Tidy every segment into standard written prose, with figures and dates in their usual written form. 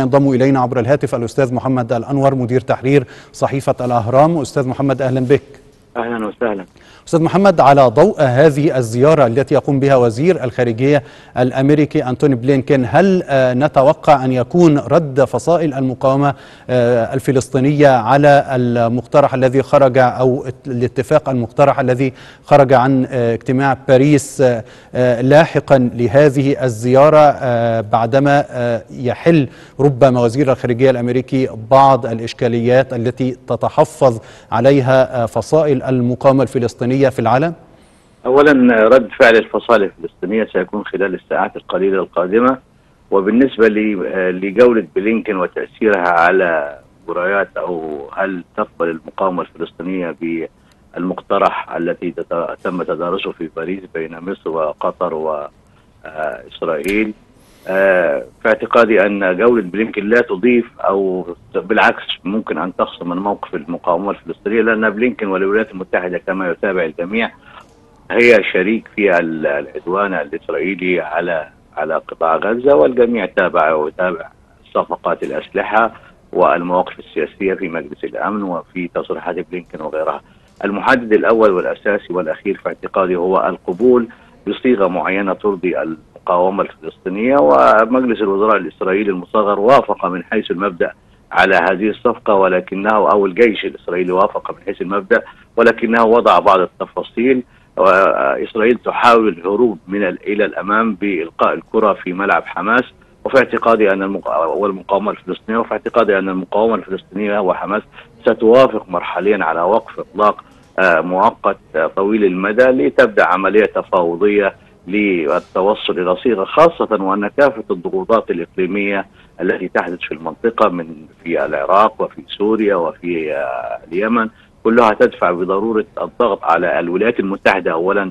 ينضم إلينا عبر الهاتف الأستاذ محمد الأنور مدير تحرير صحيفة الأهرام. أستاذ محمد أهلا بك. أهلا وسهلا. أستاذ محمد، على ضوء هذه الزيارة التي يقوم بها وزير الخارجية الأمريكي أنتوني بلينكين، هل نتوقع أن يكون رد فصائل المقاومة الفلسطينية على المقترح الذي خرج أو الاتفاق المقترح الذي خرج عن اجتماع باريس لاحقا لهذه الزيارة، بعدما يحل ربما وزير الخارجية الأمريكي بعض الإشكاليات التي تتحفظ عليها فصائل المقاومة الفلسطينية في العالم؟ أولا، رد فعل الفصائل الفلسطينية سيكون خلال الساعات القليلة القادمة. وبالنسبة لجولة بلينكين وتأثيرها على مباريات أو هل تقبل المقاومة الفلسطينية بالمقترح التي تم تدارسه في باريس بين مصر وقطر وإسرائيل، في اعتقادي أن جولة بلينكين لا تضيف أو بالعكس ممكن أن تخصم من موقف المقاومة الفلسطينية، لأن بلينكين والولايات المتحدة كما يتابع الجميع هي شريك في العدوان الإسرائيلي على قطاع غزة، والجميع تابع ويتابع صفقات الأسلحة والمواقف السياسية في مجلس الأمن وفي تصريحات بلينكين وغيرها. المحدد الأول والأساسي والأخير في اعتقادي هو القبول بصيغة معينة ترضي المقاومة الفلسطينية، ومجلس الوزراء الإسرائيلي المصغر وافق من حيث المبدأ على هذه الصفقة، ولكنه أو الجيش الإسرائيلي وافق من حيث المبدأ ولكنه وضع بعض التفاصيل. وإسرائيل تحاول الهروب إلى الأمام بإلقاء الكرة في ملعب حماس، وفي اعتقادي أن والمقاومة الفلسطينية وفي اعتقادي أن المقاومة الفلسطينية وحماس ستوافق مرحليا على وقف إطلاق مؤقت طويل المدى لتبدأ عملية تفاوضية للتوصل إلى صيغة، خاصة وأن كافة الضغوطات الإقليمية التي تحدث في المنطقة في العراق وفي سوريا وفي اليمن كلها تدفع بضرورة الضغط على الولايات المتحدة أولا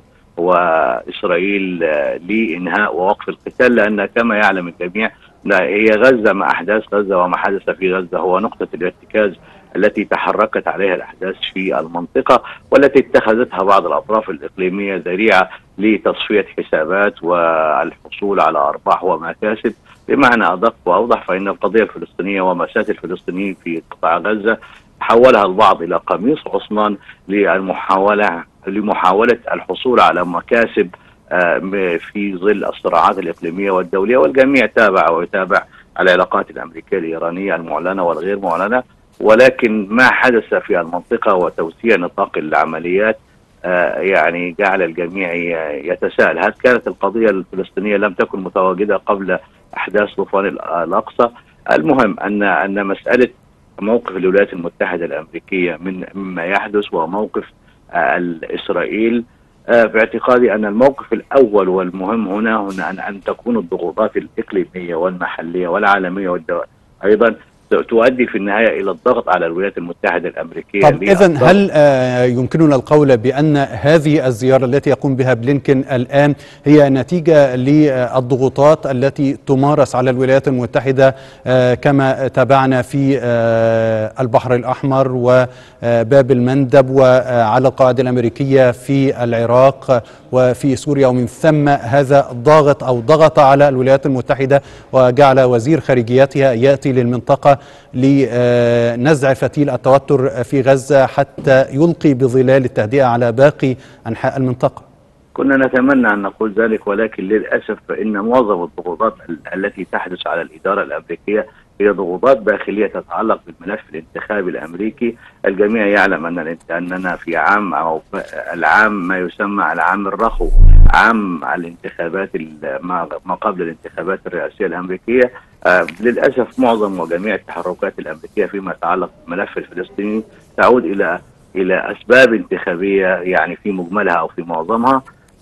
وإسرائيل لإنهاء ووقف القتال، لأن كما يعلم الجميع هي غزة مع أحداث غزة وما حدث في غزة هو نقطة الارتكاز التي تحركت عليها الأحداث في المنطقة، والتي اتخذتها بعض الأطراف الإقليمية ذريعة لتصفية حسابات والحصول على أرباح ومكاسب. بمعنى أدق وأوضح، فإن القضية الفلسطينية ومأساة الفلسطينيين في قطاع غزة حولها البعض إلى قميص عثمان لمحاولة الحصول على مكاسب في ظل الصراعات الإقليمية والدولية، والجميع تابع ويتابع العلاقات الأمريكية الإيرانية المعلنة والغير معلنة. ولكن ما حدث في المنطقة وتوسيع نطاق العمليات يعني جعل الجميع يتساءل، هل كانت القضية الفلسطينية لم تكن متواجدة قبل أحداث طوفان الأقصى؟ المهم أن مسألة موقف الولايات المتحدة الأمريكية مما يحدث وموقف إسرائيل، باعتقادي أن الموقف الأول والمهم هنا أن تكون الضغوطات الإقليمية والمحلية والعالمية أيضا تؤدي في النهاية إلى الضغط على الولايات المتحدة الأمريكية. طب إذن هل يمكننا القول بأن هذه الزيارة التي يقوم بها بلينكين الآن هي نتيجة للضغوطات التي تمارس على الولايات المتحدة كما تابعنا في البحر الأحمر وباب المندب وعلى القاعدة الأمريكية في العراق وفي سوريا، ومن ثم هذا ضغط على الولايات المتحدة وجعل وزير خارجيتها يأتي للمنطقة لنزع فتيل التوتر في غزة حتى يلقي بظلال التهدئة على باقي أنحاء المنطقة؟ كنا نتمنى أن نقول ذلك، ولكن للأسف فإن معظم الضغوطات التي تحدث على الإدارة الأمريكية هي ضغوطات داخلية تتعلق بالملف الانتخابي الأمريكي. الجميع يعلم أننا في العام ما يسمى العام الرخو، عام الانتخابات ما قبل الانتخابات الرئاسية الأمريكية. للأسف معظم وجميع التحركات الأمريكية فيما يتعلق بالملف الفلسطيني تعود إلى أسباب انتخابية، يعني في مجملها أو في معظمها،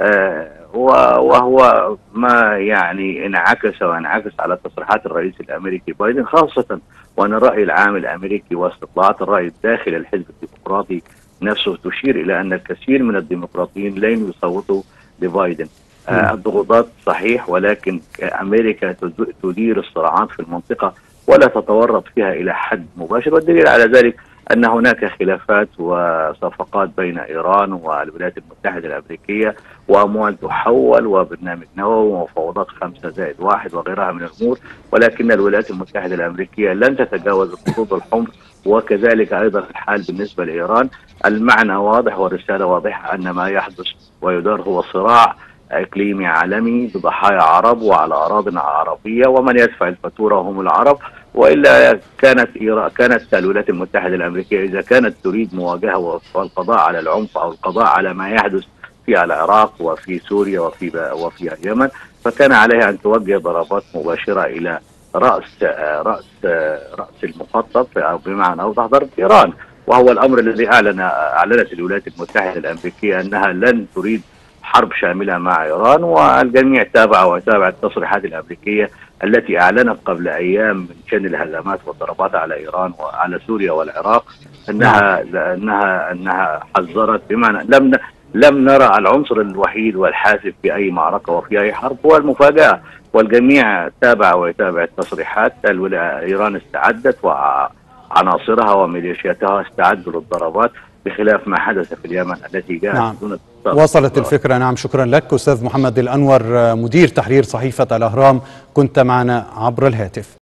وهو ما يعني انعكس على تصريحات الرئيس الأمريكي بايدن، خاصة وأن الرأي العام الأمريكي واستطلاعات الرأي الداخل الحزب الديمقراطي نفسه تشير إلى أن الكثير من الديمقراطيين لن يصوتوا لبايدن. الضغوطات صحيح، ولكن أمريكا تدير الصراعات في المنطقة ولا تتورط فيها إلى حد مباشر، والدليل على ذلك أن هناك خلافات وصفقات بين إيران والولايات المتحدة الأمريكية، وأموال تحول، وبرنامج نووي، ومفاوضات 5+1 وغيرها من الأمور، ولكن الولايات المتحدة الأمريكية لن تتجاوز الخطوط الحمر، وكذلك أيضا الحال بالنسبة لإيران. المعنى واضح والرسالة واضحة أن ما يحدث ويدار هو صراع إقليمي عالمي بضحايا عرب وعلى أراضٍ عربية، ومن يدفع الفاتورة هم العرب. وإلا كانت الولايات المتحدة الأمريكية إذا كانت تريد مواجهة والقضاء على العنف أو القضاء على ما يحدث في العراق وفي سوريا وفي اليمن، فكان عليها أن توجه ضربات مباشرة إلى رأس المخطط، أو بمعنى أوضح ضرب إيران، وهو الأمر الذي أعلنت الولايات المتحدة الأمريكية أنها لن تريد حرب شاملة مع إيران. والجميع تابع التصريحات الأمريكية التي أعلنت قبل أيام من شأن الهجمات والضربات على إيران وعلى سوريا والعراق، أنها حذرت، بمعنى لم نرى العنصر الوحيد والحاسم في أي معركة وفي أي حرب هو المفاجأة. والجميع ويتابع التصريحات. إيران استعدت، وعناصرها وميليشياتها استعدوا للضربات، بخلاف ما حدث في اليمن التي جاءت دون وصلت الفكرة. نعم، شكرا لك أستاذ محمد الأنور، مدير تحرير صحيفة الأهرام، كنت معنا عبر الهاتف.